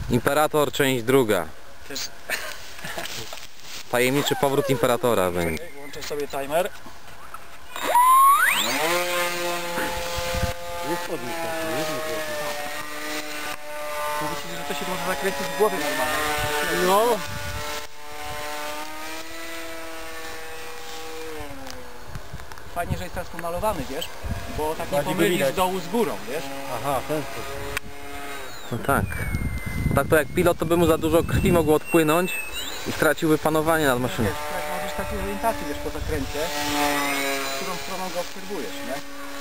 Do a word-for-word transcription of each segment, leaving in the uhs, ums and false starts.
Imperator, część druga. Też... Tajemniczy powrót Imperatora będzie. Okay, włączę sobie timer. Jest podnik taki, jest mikrofon. Mówi ci, że to się może zakręcić w głowie normalnie. No. Fajnie, że jest teraz pomalowany, wiesz? Bo tak nie Bardziej go pomylisz widać. dołu z górą, wiesz? Aha, w ten sposób. No tak. Tak to jak pilot, to by mu za dużo krwi mogło odpłynąć i straciłby panowanie nad maszyną. Wiesz, tak możesz takiej orientacji, wiesz, po zakręcie, którą stroną go obserwujesz, nie?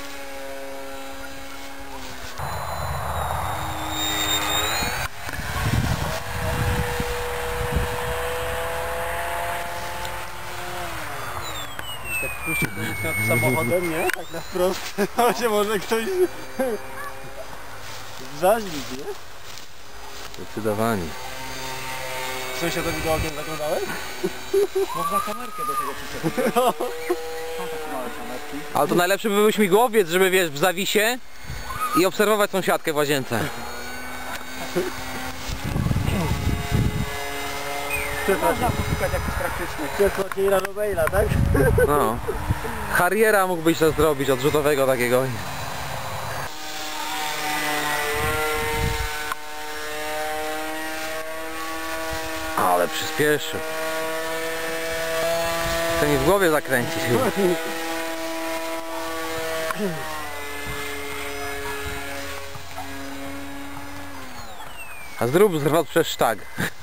Tak puścił nad samochodem, nie? Tak na wprost. To się może ktoś zaźlić, nie? Zdecydowanie. Sąsiadowi do okien zaglądałeś? Można kamerkę do tego przyczepić. No. Są takie małe kamerki. Ale to najlepszy by był śmigłowiec, żeby wiesz, w zawisie i obserwować sąsiadkę w łazience. Można poszukać jakichś praktycznych. Krzesło Keira Roweila, tak? No. Harriera mógłbyś to zrobić, odrzutowego takiego. Ale przyspieszył. Chce mi w głowie zakręcić chyba. A zrób zwrot przez sztag.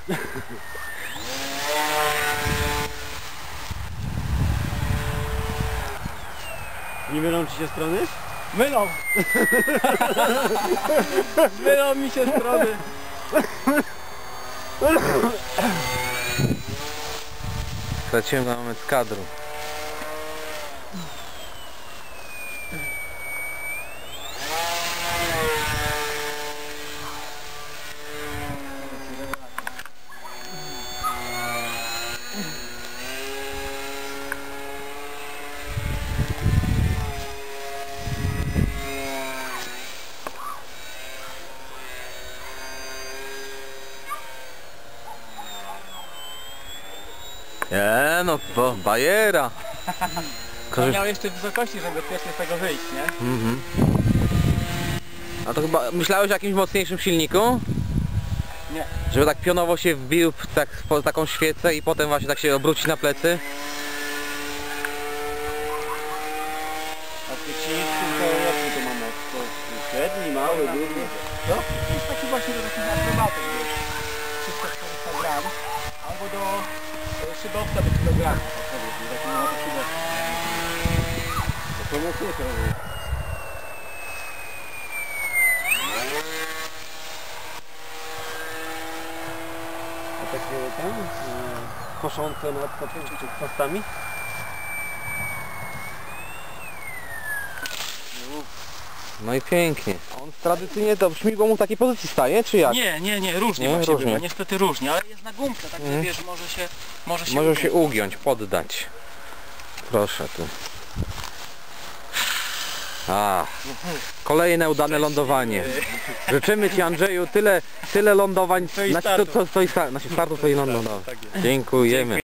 Nie mylą ci się strony? Mylą! Mylą mi się strony. Straciłem na moment kadru. Nie no, bo bajera. To miał jeszcze wysokości, żeby bezpiecznie z tego wyjść, nie? Mhm. A to chyba myślałeś o jakimś mocniejszym silniku? Nie. Żeby tak pionowo się wbił w tak, po taką świecę i potem właśnie tak się obrócić na plecy? A ty silniczki to jaki to ma moc? To średni, mały, duży? Co? To jest taki właśnie do takich akrobatów, wiesz? trzysta czterysta gram. Albo do e, szybowca do kilograma. Taki ma to szybowca. To mocniej to robi. A takie tam e, koszące nad postami? No i pięknie. On tradycyjnie to śmigło mu w takiej pozycji staje, czy jak? Nie, nie, nie, różnie Nie, właśnie różnie. było, niestety różnie, ale jest na gumce, także Mhm. wiesz, może się może się Może ugiąć. się ugiąć, poddać. Proszę tu. A, kolejne udane lądowanie. Życzymy Ci, Andrzeju, tyle, tyle lądowań, No i znaczy, to, startów. to, to, to, znaczy startów to i lądowań. Tak jest. Dziękujemy.